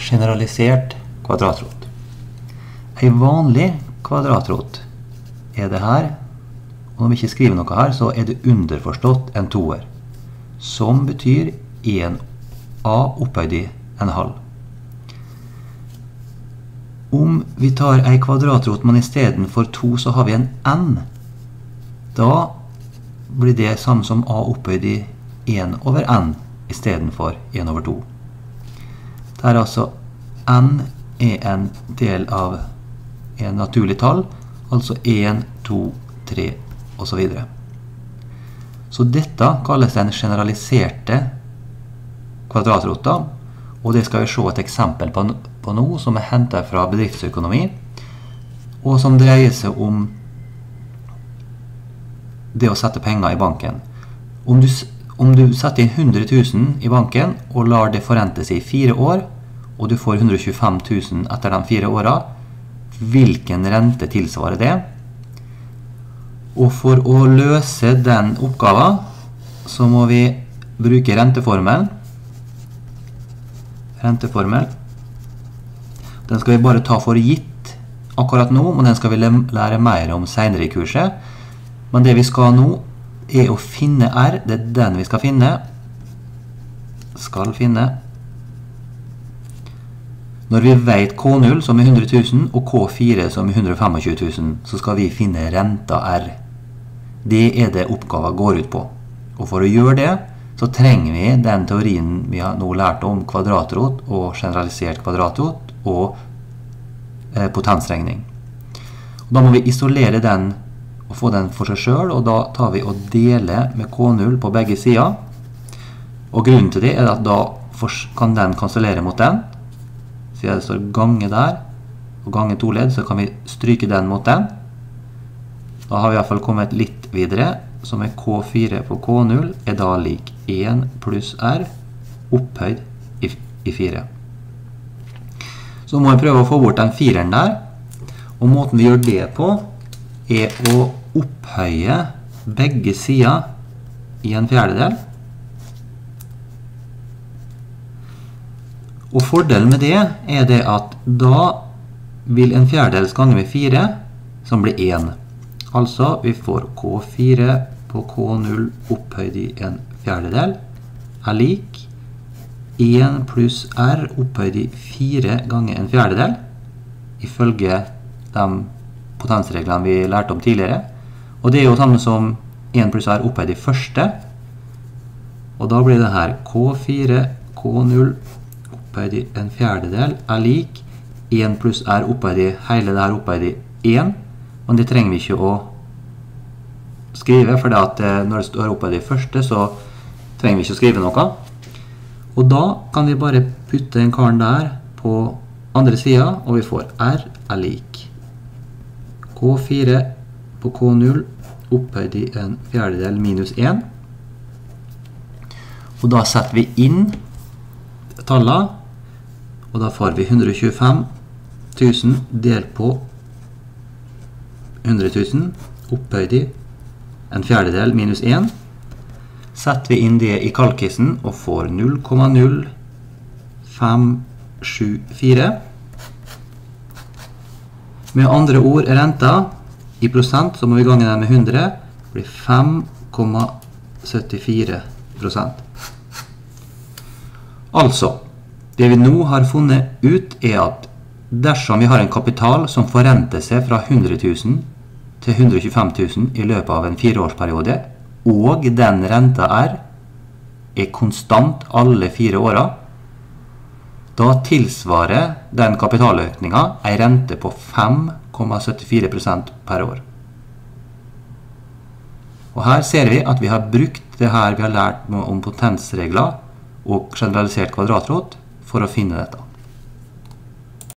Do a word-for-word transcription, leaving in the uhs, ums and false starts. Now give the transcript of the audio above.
generalisert kvadratrot. En vanlig kvadratrot er det her, og når vi ikke skriver noe her, så er det underforstått en toer, som betyr en a opphøyd i en halv. Om vi tar en kvadratrot, men i stedet for to så har vi en n, da blir det samme som a opphøyd i en over n i stedet for en over to. Det er altså n er en del av en naturlig tall, altså en, to, tre og så videre. Så dette kalles den generaliserte kvadratrota, og det skal vi se et eksempel på, på nå som er hentet fra bedriftsøkonomi, og som dreier seg om det å sette penger i banken. Om du, om du setter inn hundre tusen i banken og lar det forrente seg i fire år, og du får hundre og tjuefem tusen etter de fire årene, hvilken rente tilsvarer det? Og for å løse den oppgaven, så må vi bruke renteformelen. Renteformel. Den skal vi bare ta for gitt akkurat nå, men den skal vi lære mer om senere i kurset. Men det vi skal nå er å finne R, det er den vi skal finne. Skal finne. Når vi vet K null som er hundre tusen og K fire som er hundre og tjuefem tusen, så skal vi finne renta R. Det er det oppgaven går ut på. Og for å gjøre det, så trenger vi den teorien vi har nå lært om kvadratrot og generalisert kvadratrot og eh, potensregning. Og da må vi isolere den og få den for seg selv, og da tar vi og deler med K null på begge sider. Og grunnen til det er at da kan den kansellere mot den. Så det står gange der, og gange to ledd, så kan vi stryke den mot den. Da har vi i hvert fall kommet litt videre, som er K fire på K null er da lik en pluss R opphøyd i, i fire. Så må vi prøve å få bort den fireren der, og måten vi gjør det på er å opphøye begge sider i en fjerdedel. Og fordelen med det er det at da vil en fjerdedels gange med fire, som blir en. Altså, vi får K fire på K null opphøyd i en fjerdedel, er lik en pluss R opphøyd i fire ganger en fjerdedel, ifølge de potensreglene vi lærte om tidligere. Og det er jo samme som en pluss R opphøyd i første, og da blir det her K fire, K null opphøyd i en fjerdedel er lik en pluss R opphøyd i hele det her opphøyd i en, men det trenger vi ikke å skrive, for det at når det står opphøyd i første, så trenger vi ikke å skrive noe. Og da kan vi bare putte en karen der på andre siden, og vi får R er lik K fire på K null opphøyd i en fjerdedel minus en. Og da setter vi inn tallene, og da får vi hundre og tjuefem tusen delt på hundre tusen opphøyd i en fjerdedel minus en. Setter vi inn det i kalkissen og får null komma null fem sju fire. Med andre ord er renta i prosent, så må vi gange den med hundre, blir fem komma syttifire prosent. Altså, det vi nå har funnet ut er at dersom vi har en kapital som forrenter seg fra hundre tusen til hundre og tjuefem tusen i løpet av en fireårsperiode, og den renta er, er konstant alle fire årene, da tilsvarer den kapitaløkningen en rente på fem komma syttifire prosent per år. Og her ser vi at vi har brukt det her vi har lært om potensregler og generalisert kvadratrot for å finne dette.